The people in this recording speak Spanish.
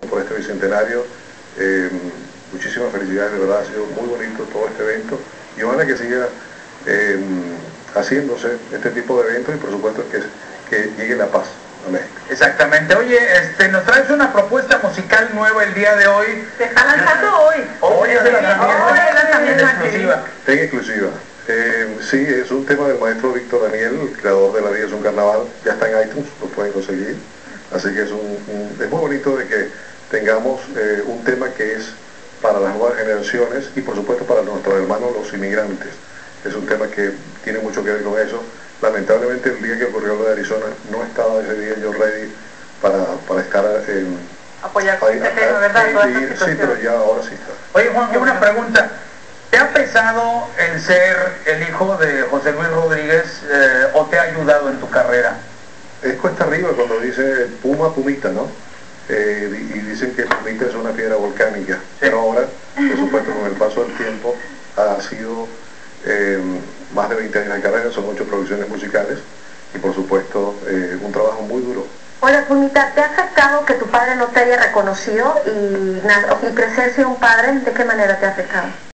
por este bicentenario. Muchísimas felicidades, de verdad, ha sido muy bonito todo este evento y ojalá que siga haciéndose este tipo de eventos y por supuesto que llegue la paz a México. Exactamente. Oye, nos traes una propuesta musical nueva el día de hoy. Se está lanzando hoy. Hoy es el lanzamiento exclusiva. En exclusiva. Sí, es un tema del maestro Víctor Daniel, el creador de La Vida es un Carnaval. Ya está en iTunes, lo pueden conseguir. Así que es muy bonito de que tengamos un tema que es para las nuevas generaciones y por supuesto para nuestros hermanos los inmigrantes. Es un tema que tiene mucho que ver con eso. Lamentablemente el día que ocurrió lo de Arizona no estaba ese día yo ready para estar apoyar este tema, ¿verdad? Sí, pero ya ahora sí está. Oye Juan, una pregunta. ¿Te ha pesado el ser el hijo de José Luis Rodríguez o te ha ayudado en tu carrera? Es cuesta arriba cuando dice Puma, Pumita, ¿no? Y dicen que Pumita es una piedra volcánica, sí. Pero ahora, por supuesto, con el paso del tiempo ha sido más de 20 años de carrera, son 8 producciones musicales y por supuesto un trabajo muy duro. Hola Pumita, ¿te ha afectado que tu padre no te haya reconocido y crecer sin un padre? ¿De qué manera te ha afectado?